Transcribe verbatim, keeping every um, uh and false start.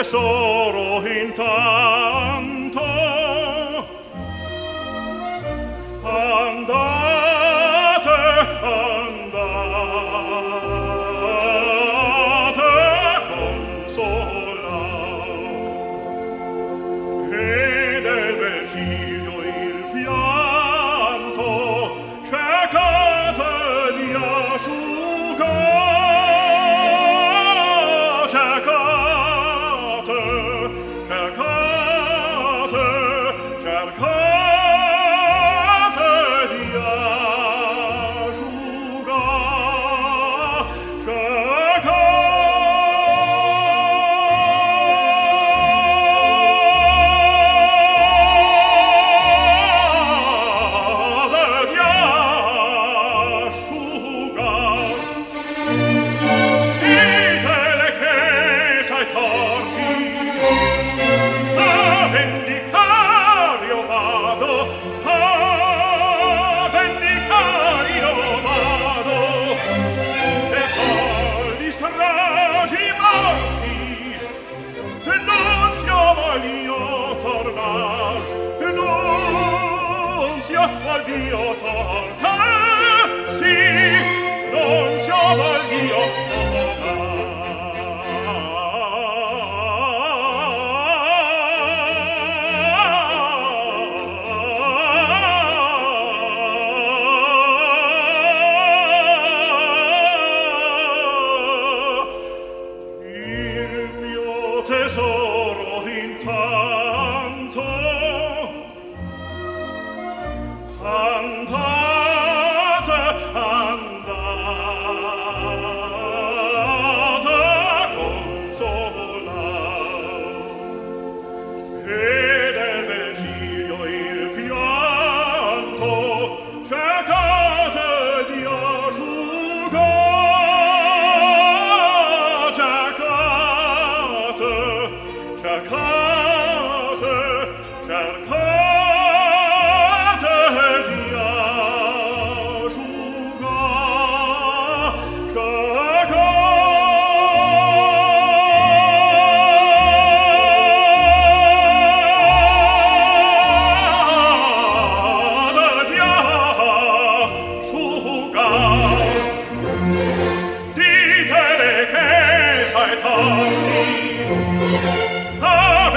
tesoro intanto. Andate, andate, consolao. E del Virgilio il pianto cercate di asciugare, cercate, cercate, cercate di asciugare, ditele che sei torti, a vendicare io vado, a vendicare io vado, e soldi stragi morti, che non siamo io tornar, che non siamo io tornar, sì, non siamo io il mio tesoro intanto. Andate, andate, consolao. E del Virgilio il pianto cercate di asciugare, cercate, cercate, cercate di asciugare, cercate di asciugare. Ditele che sei tardi, a